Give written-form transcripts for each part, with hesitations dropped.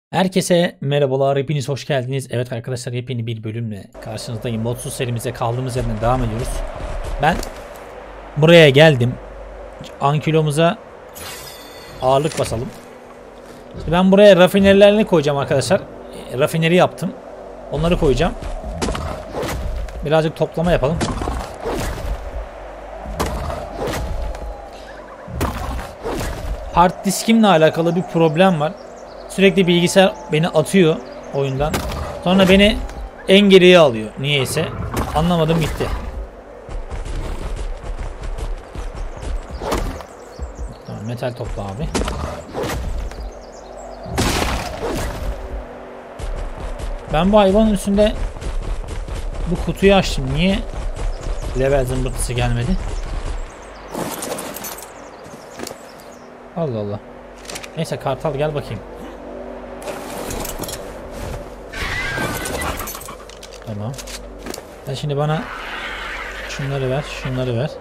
Herkese merhabalar, hepiniz hoş geldiniz. Evet arkadaşlar, yepyeni bir bölümle karşınızdayım. Modsuz serimize kaldığımız yerden devam ediyoruz. Ben buraya geldim. Ankilomuza ağırlık basalım. İşte ben buraya rafinerilerini koyacağım arkadaşlar. Rafineri yaptım. Onları koyacağım. Birazcık toplama yapalım. Hard diskimle alakalı bir problem var. Sürekli bilgisayar beni atıyor oyundan. Sonra beni en geriye alıyor. Niyeyse. Anlamadım gitti. Tamam, metal topla abi. Ben bu hayvanın üstünde bu kutuyu açtım. Niye level zımbırtısı gelmedi? Allah Allah. Neyse kartal gel bakayım. Tamam. Sen şimdi bana şunları ver, şunları ver.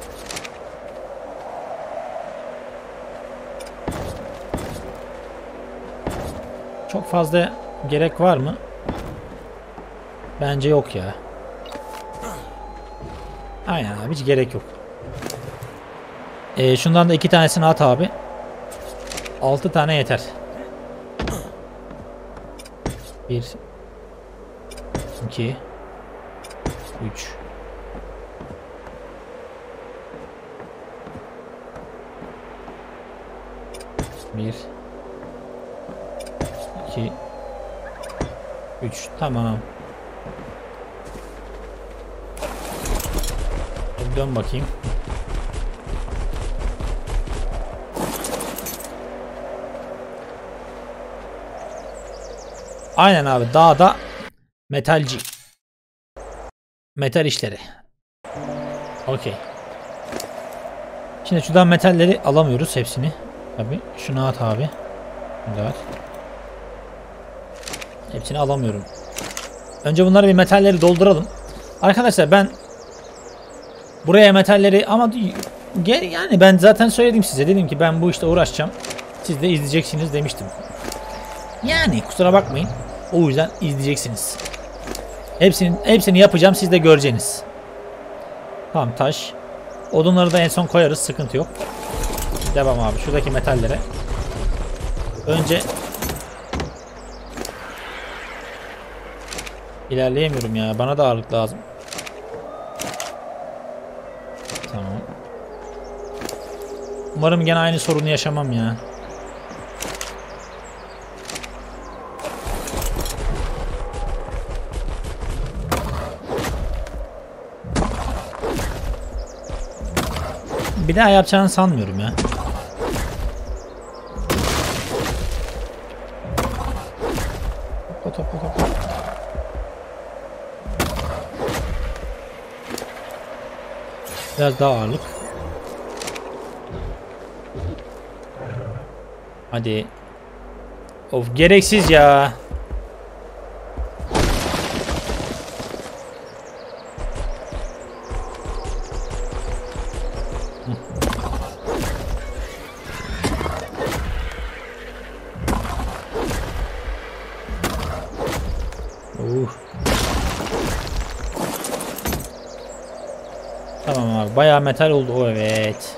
Çok fazla gerek var mı? Bence yok ya. Aynen abi, hiç gerek yok. Şundan da 2 tanesini at abi. 6 tane yeter. 1 2 3 1 2 3 tamam. Dön bakayım. Aynen abi, dağda metalci. Metal işleri. Okey. Şimdi şuradan metalleri alamıyoruz hepsini. Tabii şunu at abi. Bunu da at. Hepsini alamıyorum. Önce bunları bir metalleri dolduralım. Arkadaşlar ben buraya metalleri ama yani ben zaten söyledim size. Dedim ki ben bu işte uğraşacağım. Siz de izleyeceksiniz demiştim. Yani kusura bakmayın. O yüzden izleyeceksiniz. Hepsini yapacağım, siz de göreceksiniz. Tamam, taş. Odunları da en son koyarız, sıkıntı yok. Devam abi şuradaki metallere. Önce ilerleyemiyorum ya. Bana da ağırlık lazım. Tamam. Umarım gene aynı sorunu yaşamam ya. Bir daha yapacağını sanmıyorum ya. Topla. Biraz daha ağırlık. Hadi. Of, gereksiz ya. Tamam abi, bayağı metal oldu o, evet.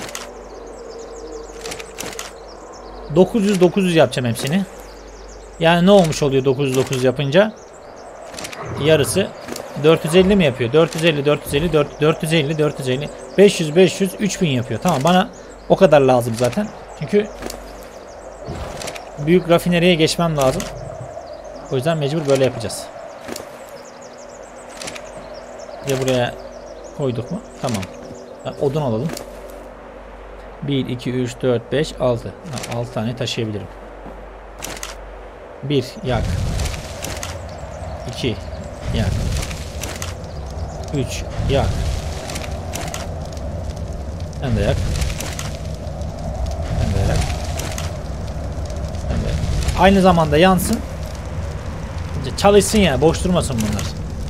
900 yapacağım hepsini. Yani ne olmuş oluyor 900 yapınca? Yarısı 450 mi yapıyor? 450 500 3000 yapıyor. Tamam, bana o kadar lazım zaten. Çünkü büyük rafineriye geçmem lazım. O yüzden mecbur böyle yapacağız. Bir de buraya koyduk mu? Tamam. Odun alalım. 1, 2, 3, 4, 5, 6. 6 tane taşıyabilirim. 1 yak. 2 yak. 3 yak. Sen de yak. Sen de yak. Sen de yak. Aynı zamanda yansın. Çalışsın ya, boş durmasın bunlar.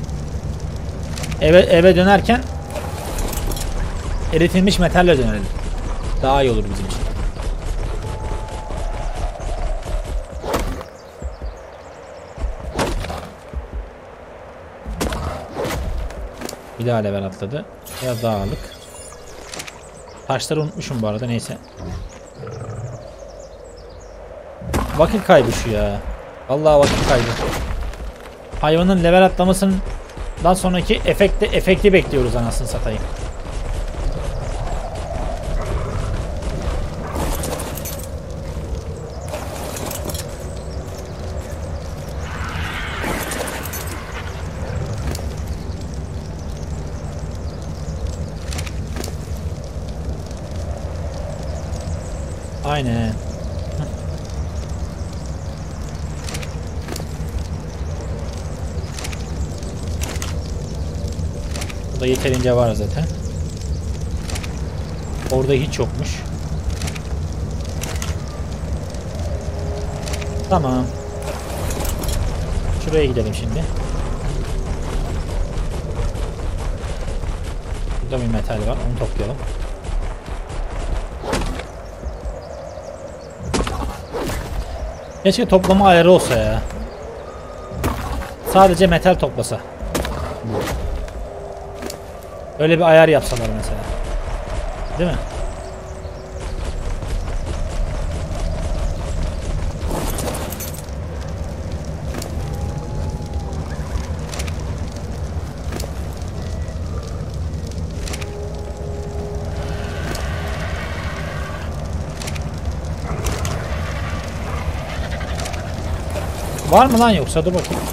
Eve dönerken eritilmiş metalle dönelim. Daha iyi olur bizim için. Bir daha level atladı. Biraz daha ağırlık. Taşları unutmuşum bu arada, neyse. Vakit kaybı şu ya. Vallahi vakit kaybı. Hayvanın level atlamasından sonraki efekti bekliyoruz anasını satayım. Aynen. Burada yeterince var zaten. Orada hiç yokmuş. Tamam. Şuraya gidelim şimdi. Burada bir metal var. Onu toplayalım. Keşke toplama ayarı olsa ya. Sadece metal toplasa. Öyle bir ayar yapsalar mesela. Değil mi? Var mı lan yoksa? Dur bakayım.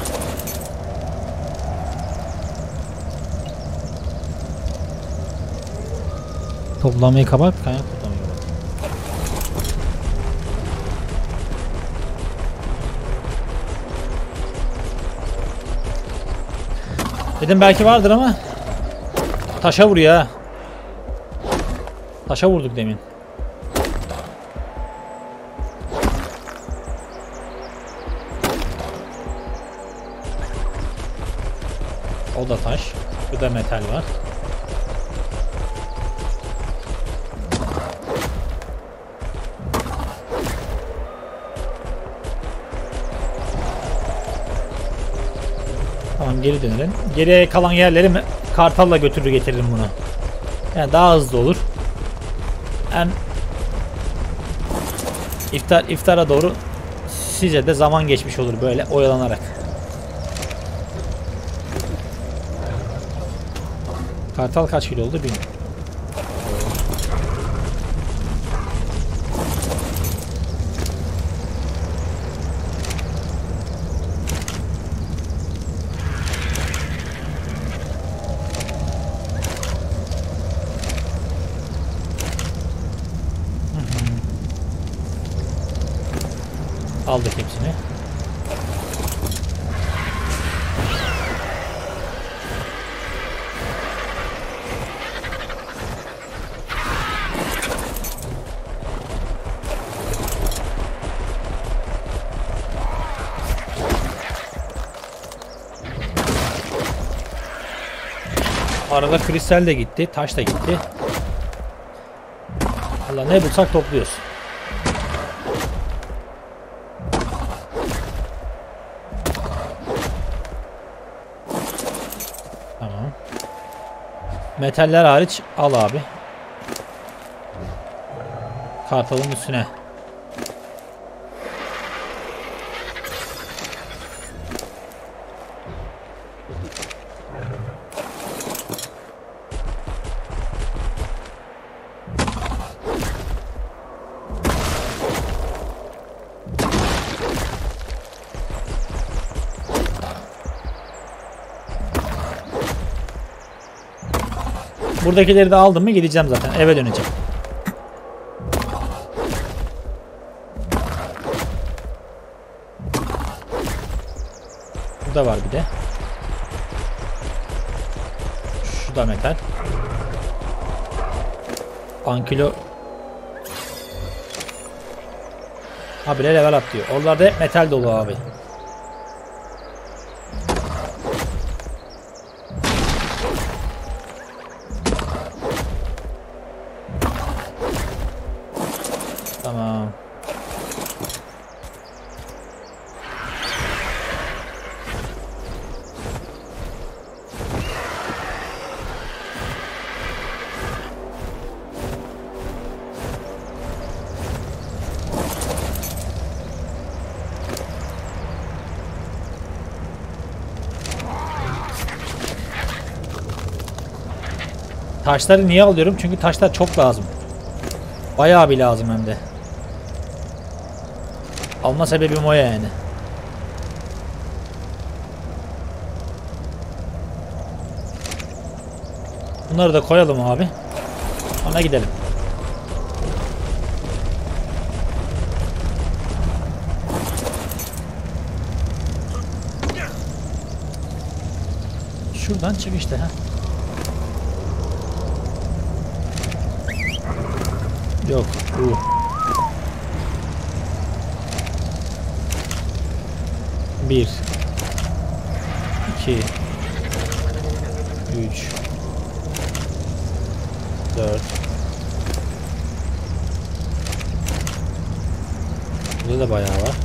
Toplamayı kapat. Kaynak toplamayı kapat. Dedim belki vardır ama taşa vuruyor ha. Taşa vurduk demin. O da taş. Bu da metal var. Tamam, geri dönelim. Geriye kalan yerleri kartalla götürür getiririm bunu. Yani daha hızlı olur. Hem iftara doğru size de zaman geçmiş olur böyle oyalanarak. Kartal kaç kilo oldu bilmiyorum. Aldık hepsini. Arada kristal de gitti, taş da gitti. Allah, ne bulsak topluyoruz. Tamam. Metaller hariç al abi. Kartalın üstüne. Buradakileri de aldım mı gideceğim zaten. Eve döneceğim. Burada var bir de. Şu da metal. Ankilo. Habire level atlıyor. Oralarda hep metal dolu abi. Tamam. Taşları niye alıyorum? Çünkü taşlar çok lazım. Bayağı bir lazım hem de. Alma sebebim o yani. Bunları da koyalım abi. Ona gidelim. Şuradan çık işte ha. Yok. Bir. 2 3 4. Burada da bayağı var.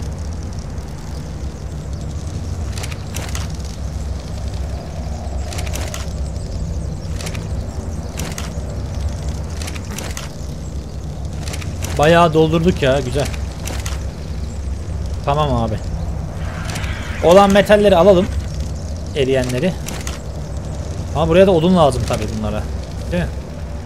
Bayağı doldurduk ya, güzel. Tamam abi. Olan metalleri alalım. Eriyenleri. Ama buraya da odun lazım tabii bunlara. Değil mi?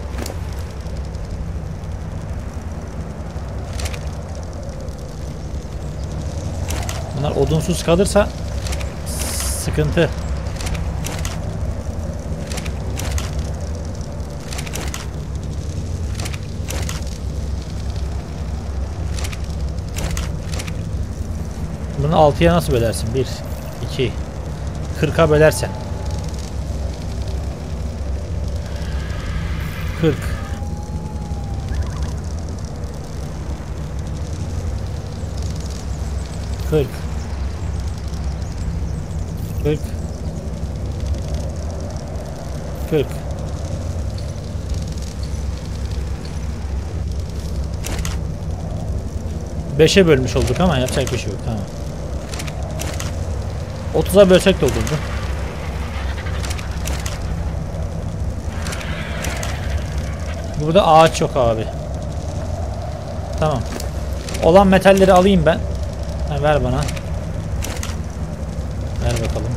Bunlar odunsuz kalırsa sıkıntı. Bunu 6'ya nasıl bölersin? 1, 2, 40'a bölersen. 40. 40. 40. 40. Beşe bölmüş olduk ama yapacak bir şey yok. Tamam. 30'a bölsek de olurdu. Burada ağaç yok abi. Tamam. Olan metalleri alayım ben. Ha, ver bana. Ver bakalım.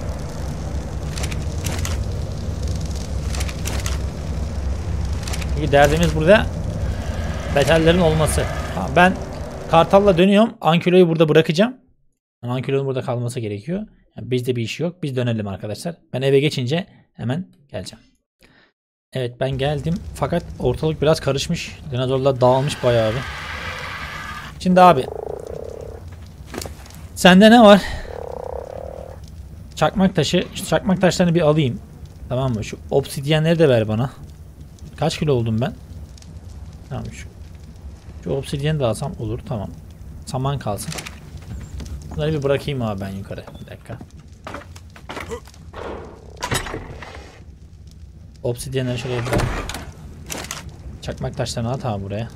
Çünkü derdimiz burada metallerin olması. Ha, ben Kartal'la dönüyorum. Ankylo'yu burada bırakacağım. Ankylo'nun burada kalması gerekiyor. Yani bizde bir iş yok. Biz dönelim arkadaşlar. Ben eve geçince hemen geleceğim. Evet, ben geldim. Fakat ortalık biraz karışmış. Dinozorlar dağılmış bayağı bir. Şimdi abi. Sende ne var? Çakmak taşı. Şu çakmak taşlarını bir alayım. Tamam mı? Şu obsidyenleri de ver bana. Kaç kilo oldum ben? Tamam, şu obsidyeni de alsam olur. Tamam. Saman kalsın. Bunları bir bırakayım abi ben yukarı. Bir dakika. Obsidyenleri şuraya bırak. Çakmak taşlarını at abi buraya.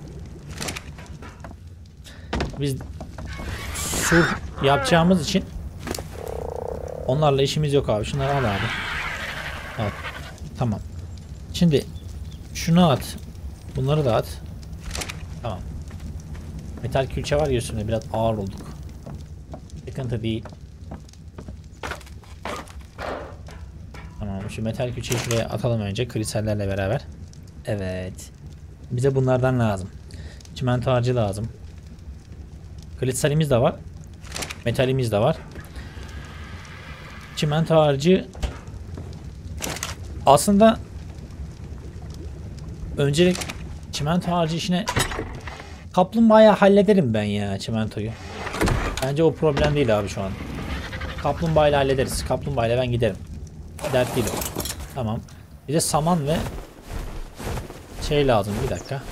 Biz sur yapacağımız için onlarla işimiz yok abi. Şunları al abi. Al. Tamam. Şimdi şunu at. Bunları da at. Tamam. Metal külçe var ya üstünde, biraz ağır olduk. Sıkıntı değil. Tamam, şu metal külçeyi şuraya atalım önce kristallerle beraber. Evet. Bize bunlardan lazım. Çimento harcı lazım. Kristalimiz de var. Metalimiz de var. Çimento harcı aslında öncelik çimento harcı işine kaplumbağaya hallederim ben ya, çimentoyu. Bence o problem değil abi şu an. Kaplumbağayla hallederiz. Kaplumbağayla ben giderim. Dert değil o. Tamam. Bir de saman ve şey lazım, bir dakika.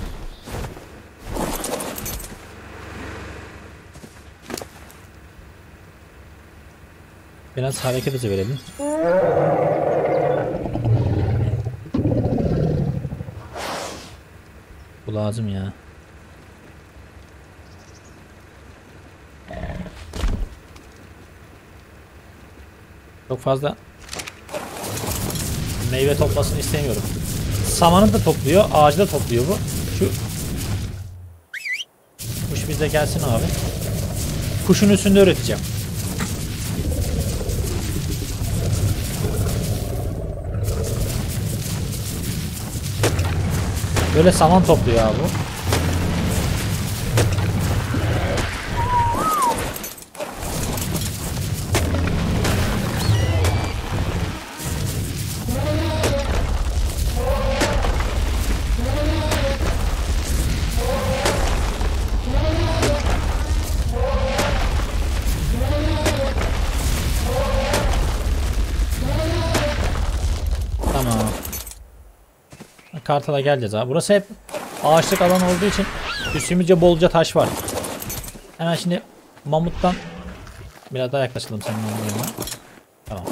Biraz hareket hızı verelim. Bu lazım ya. Çok fazla meyve toplasını istemiyorum. Samanı da topluyor, ağacı da topluyor bu. Şu kuş bize gelsin abi. Kuşun üstünde üreteceğim. Böyle saman topluyor abi bu. Tamam. Kartal'a geleceğiz abi. Burası hep ağaçlık alan olduğu için üstümüzce bolca taş var. Hemen şimdi mamuttan biraz daha yaklaşalım senin yanına. Tamam.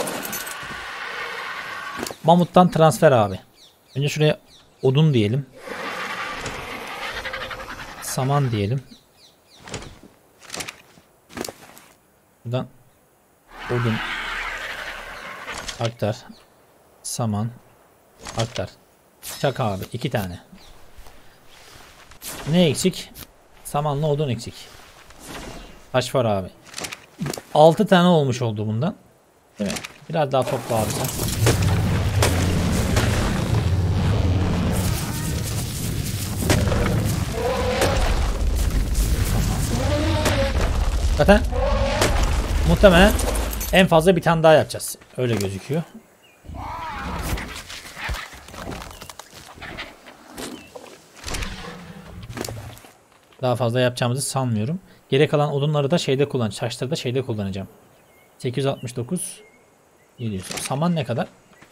Mamuttan transfer abi. Önce şuraya odun diyelim. Saman diyelim. Buradan odun aktar. Saman aktar. Çak abi 2 tane. Ne eksik? Samanla odun eksik. Taş var abi. 6 tane olmuş oldu bundan. Değil mi? Biraz daha topla abi sen. Zaten muhtemelen en fazla bir tane daha yapacağız. Öyle gözüküyor. Daha fazla yapacağımızı sanmıyorum. Geri kalan odunları da şeyde kullanacağım. Taşları da şeyde kullanacağım. 869 700. Saman ne kadar?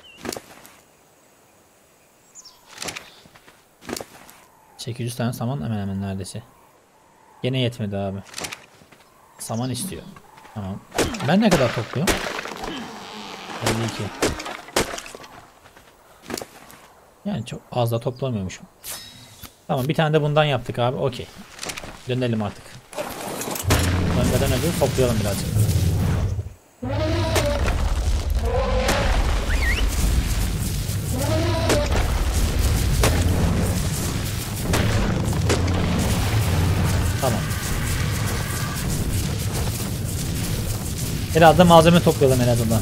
...800 tane saman hemen hemen neredeyse. Gene yetmedi abi. Saman istiyor. Tamam. Ben ne kadar topluyorum? 52. Yani çok az da toplamıyormuşum. Tamam bir tane de bundan yaptık abi. Okey. Dönelim artık. Dönmeden önce toplayalım birazcık. Tamam. Biraz da malzeme toplayalım en azından.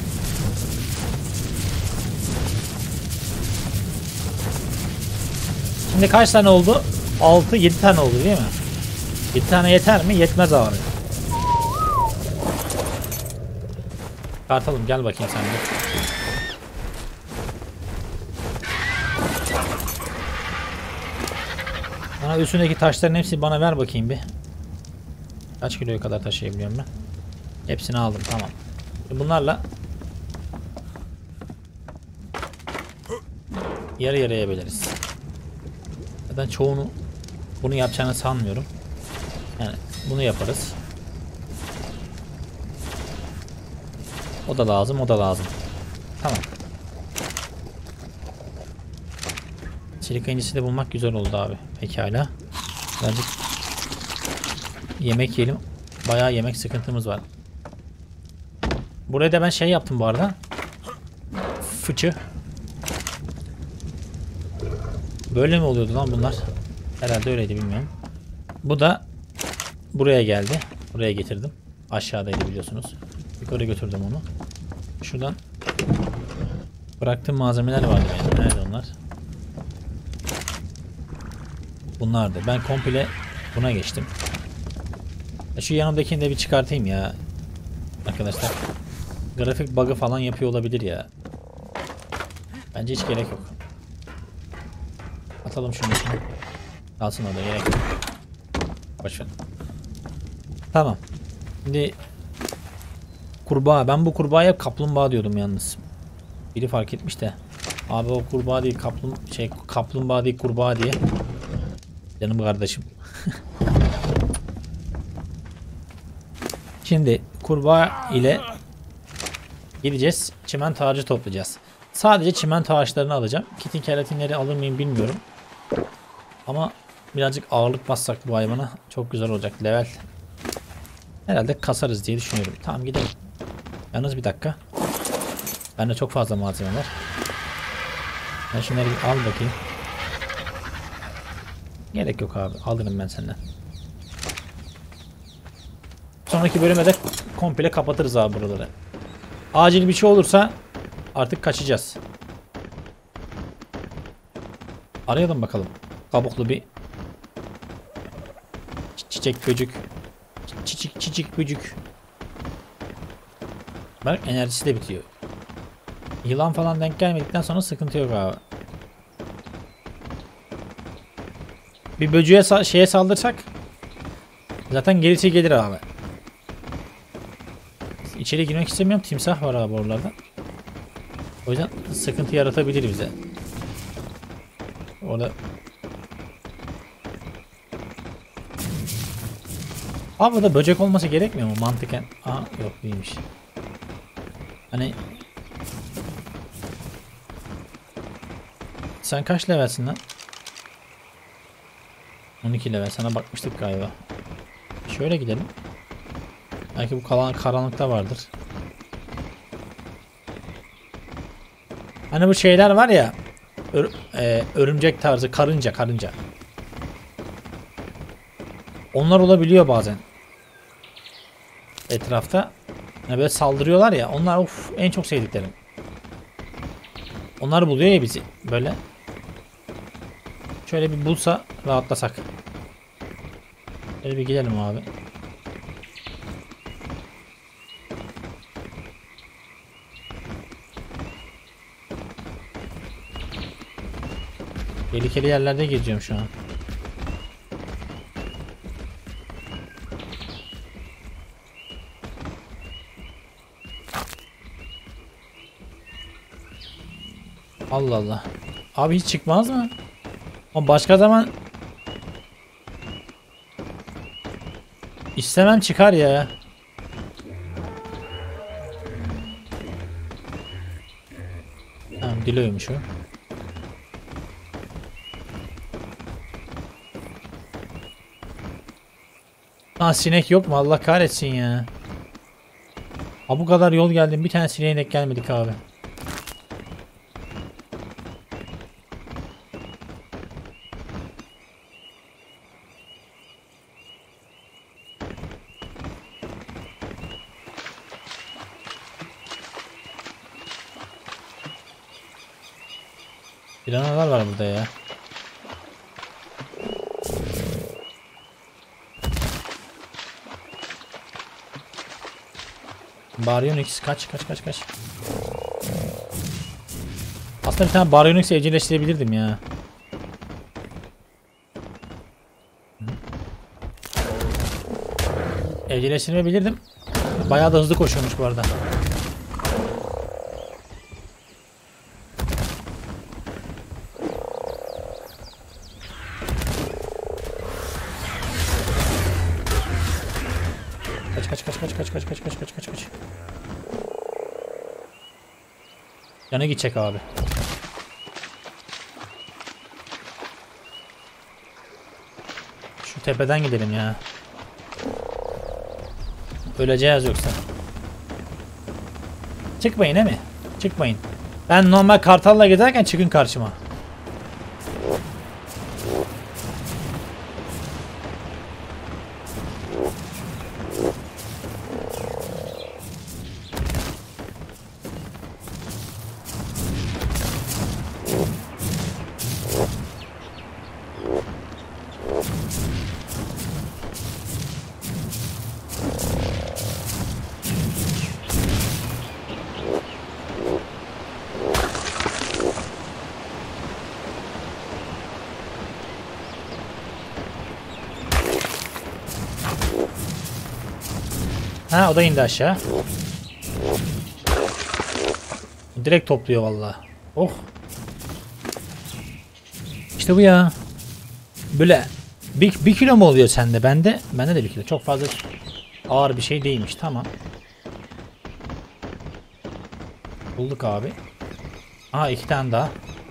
Şimdi kaç tane oldu? 6-7 tane oldu değil mi? 7 tane yeter mi? Yetmez abi. Kartalım gel bakayım sen de. Bana üstündeki taşların hepsini bana ver bakayım bir. Kaç kiloya kadar taşıyabiliyorum ben? Hepsini aldım tamam. Bunlarla yarı yarıya böleriz. Zaten çoğunu bunu yapacağını sanmıyorum. Yani bunu yaparız. O da lazım, o da lazım. Tamam. Çelik incisi de bulmak güzel oldu abi. Pekala. Birazcık yemek yiyelim. Bayağı yemek sıkıntımız var. Buraya da ben şey yaptım bu arada. Fıçı. Böyle mi oluyordu lan bunlar? Herhalde öyleydi bilmiyorum. Bu da buraya geldi. Buraya getirdim. Aşağıdaydı biliyorsunuz. Yukarı götürdüm onu. Şuradan bıraktığım malzemeler vardı benim. Nerede onlar? Bunlardı. Ben komple buna geçtim. Şu yanımdakini de bir çıkartayım ya. Arkadaşlar. Grafik bug'ı falan yapıyor olabilir ya. Bence hiç gerek yok. Atalım şunu içine. Kalsın orada gerek yok. Boşver. Tamam. Şimdi kurbağa. Ben bu kurbağaya kaplumbağa diyordum yalnız. Biri fark etmiş de. Abi o kurbağa değil kaplumbağa değil kurbağa diye. Canım kardeşim. Şimdi kurbağa ile gideceğiz. Çimento ağacı toplayacağız. Sadece çimento ağaçlarını alacağım. Kitin keratinleri alır mıyım bilmiyorum. Ama birazcık ağırlık bassak bu hayvana çok güzel olacak. Level. Herhalde kasarız diye düşünüyorum. Tamam gidelim. Yalnız bir dakika. Bende çok fazla malzeme var. Ben şunları bir al bakayım. Gerek yok abi. Alırım ben senden. Sonraki bölüme de komple kapatırız abi buraları. Acil bir şey olursa artık kaçacağız. Arayalım bakalım. Kabuklu bir çiçek böcük. Çiçek böcük. Bak enerjisi de bitiyor. Yılan falan denk gelmedikten sonra sıkıntı yok abi. Bir böcüğe şeye saldırsak zaten gerisi gelir abi. İçeri girmek istemiyorum. Timsah var abi oralarda. O yüzden sıkıntı yaratabilir bize. Orada abi burada böcek olması gerekmiyor mu mantıken? Aa yok değilmiş. Hani sen kaç levelsin lan? 12 level. Sana bakmıştık galiba. Şöyle gidelim. Belki bu karanlıkta vardır. Hani bu şeyler var ya. Örümcek tarzı karınca. Onlar olabiliyor bazen. Etrafta. Yani böyle saldırıyorlar ya. Onlar of en çok sevdiklerim. Onlar buluyor ya bizi. Böyle. Şöyle bir bulsa rahatlasak. Şöyle bir gidelim abi. Tehlikeli yerlerde geziyorum şu an. Allah Allah. Abi hiç çıkmaz mı? Ama başka zaman istemem çıkar ya. Tamam diloymuş o. Aa sinek yok mu? Allah kahretsin ya. Ha bu kadar yol geldim. Bir tane sineğe denk gelmedik abi. Piranalar var burada ya. Baryonyx kaç. Aslında bir tane Baryonyx'i evcilleştirebilirdim ya. Evcilleştirebilirdim. Bayağı da hızlı koşuyormuş bu arada. Kaç. Yana gidecek abi. Şu tepeden gidelim ya. Öleceğiz yoksa. Çıkmayın he mi? Çıkmayın. Ben normal kartalla giderken çıkın karşıma. Ha o da indi aşağı. Direkt topluyor vallahi. Oh. İşte bu ya. Böyle bir kilo mu oluyor sende? Bende de bir kilo. Çok fazla ağır bir şey değilmiş. Tamam. Bulduk abi. Aha 2 tane daha.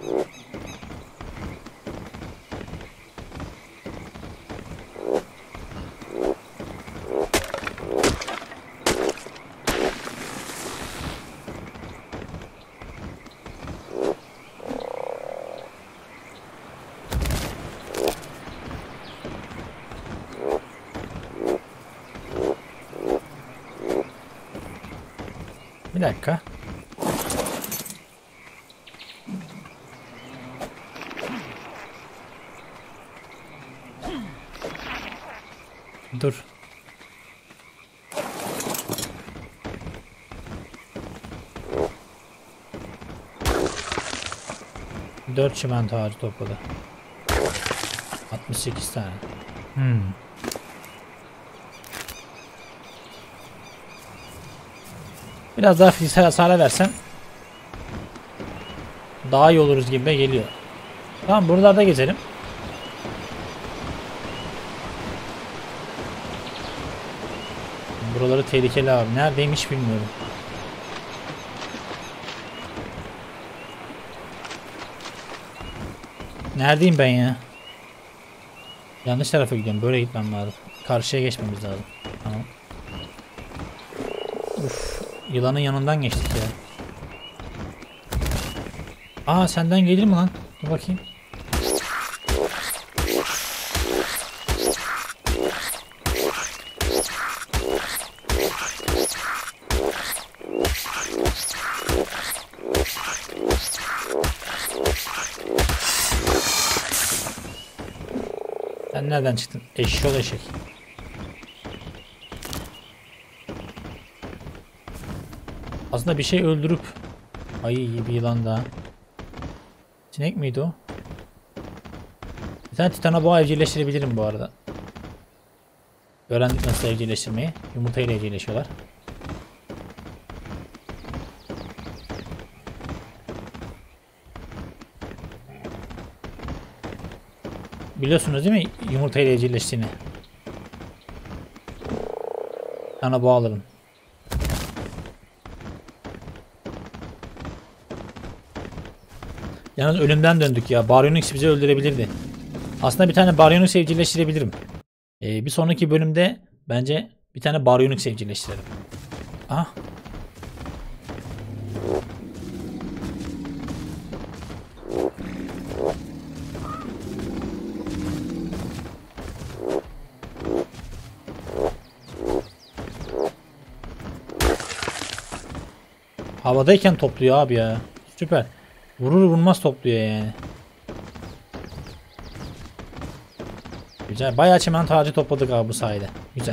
Bir dakika. dur. Dört çimento ağacı topladı. 68 tane. Biraz daha fiziksel hasara versem daha iyi oluruz gibi geliyor. Tamam, buralarda gezelim. Buraları tehlikeli abi. Neredeymiş bilmiyorum. Neredeyim ben ya? Yanlış tarafa gidiyorum. Böyle gitmem lazım. Karşıya geçmemiz lazım. Tamam. Uf, yılanın yanından geçtik ya. Aa, senden gelir mi lan? Dur bakayım. Sen nereden çıktın? Eşşoğlu eşek. Aslında bir şey öldürüp ayı gibi yılan daha. Sinek miydi o? Bir tane titana boğa evcilleştirebilirim bu arada. Öğrendik nasıl evcilleştirmeyi. Yumurtayla evcilleşiyorlar. Biliyorsunuz değil mi yumurtayla evcilleştiğini? Titana boğa alırım. Yalnız ölümden döndük ya. Baryonyx bizi öldürebilirdi. Aslında bir tane Baryonyx evcilleştirebilirim. Bir sonraki bölümde bence bir tane Baryonyx evcilleştirelim. Ah. Havadayken topluyor abi ya. Süper. Vurur vurmaz topluyor yani. Güzel. Bayağı çimento ağacı topladık abi bu sayede. Güzel.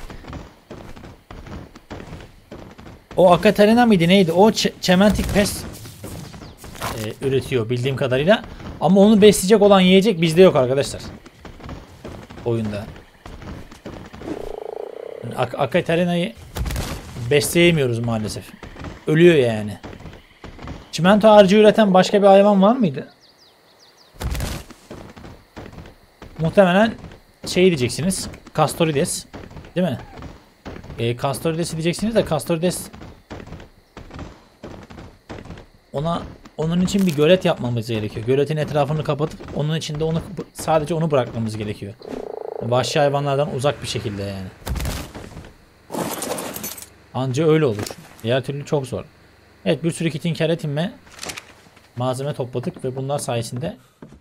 O Akaterina mıydı neydi? O çementik pes üretiyor bildiğim kadarıyla. Ama onu besleyecek olan yiyecek bizde yok arkadaşlar. Oyunda. Akaterina'yı besleyemiyoruz maalesef. Ölüyor yani. Çimento harcı üreten başka bir hayvan var mıydı? Muhtemelen şey diyeceksiniz. Castorides. Değil mi? Castorides diyeceksiniz de Castorides onun için bir gölet yapmamız gerekiyor. Göletin etrafını kapatıp onun içinde sadece onu bırakmamız gerekiyor. Vahşi hayvanlardan uzak bir şekilde yani. Anca öyle olur. Diğer türlü çok zor. Evet, bir sürü kitin keratin ve malzeme topladık ve bunlar sayesinde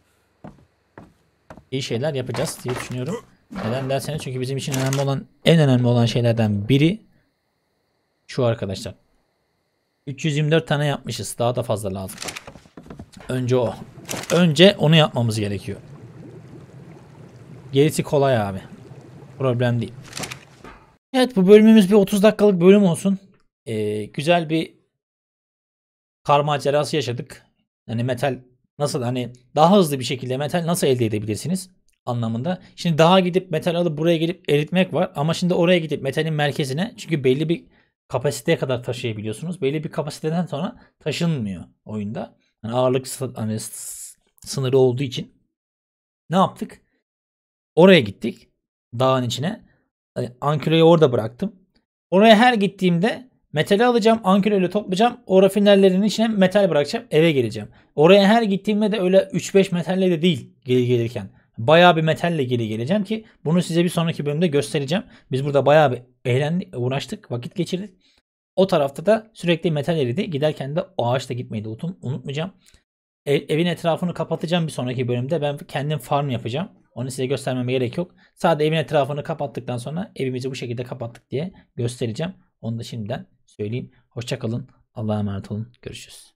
iyi şeyler yapacağız diye düşünüyorum. Neden derseniz çünkü bizim için en önemli olan şeylerden biri şu arkadaşlar. 324 tane yapmışız. Daha da fazla lazım. Önce o. Önce onu yapmamız gerekiyor. Gerisi kolay abi. Problem değil. Evet, bu bölümümüz bir 30 dakikalık bölüm olsun. Güzel bir kar macerası yaşadık. Hani metal nasıl, hani daha hızlı bir şekilde metal nasıl elde edebilirsiniz anlamında. Şimdi daha gidip metal alıp buraya gelip eritmek var. Ama şimdi oraya gidip metalin merkezine, çünkü belli bir kapasiteye kadar taşıyabiliyorsunuz. Belli bir kapasiteden sonra taşınmıyor oyunda. Yani ağırlık sınırı olduğu için. Ne yaptık? Oraya gittik. Dağın içine. Ankylo'yu orada bıraktım. Oraya her gittiğimde metali alacağım. Ankylo'yla toplayacağım. O rafinerlerin içine metal bırakacağım. Eve geleceğim. Oraya her gittiğimde de öyle 3-5 metalle de değil geri gelirken. Bayağı bir metalle geri geleceğim ki bunu size bir sonraki bölümde göstereceğim. Biz burada bayağı bir eğlendik, uğraştık, vakit geçirdik. O tarafta da sürekli metal eridi. Giderken de o ağaçta gitmeyi de unutmayacağım. Evin etrafını kapatacağım bir sonraki bölümde. Ben kendim farm yapacağım. Onu size göstermeme gerek yok. Sadece evin etrafını kapattıktan sonra evimizi bu şekilde kapattık diye göstereceğim. Onu da şimdiden söyleyeyim. Hoşça kalın. Allah'a emanet olun. Görüşürüz.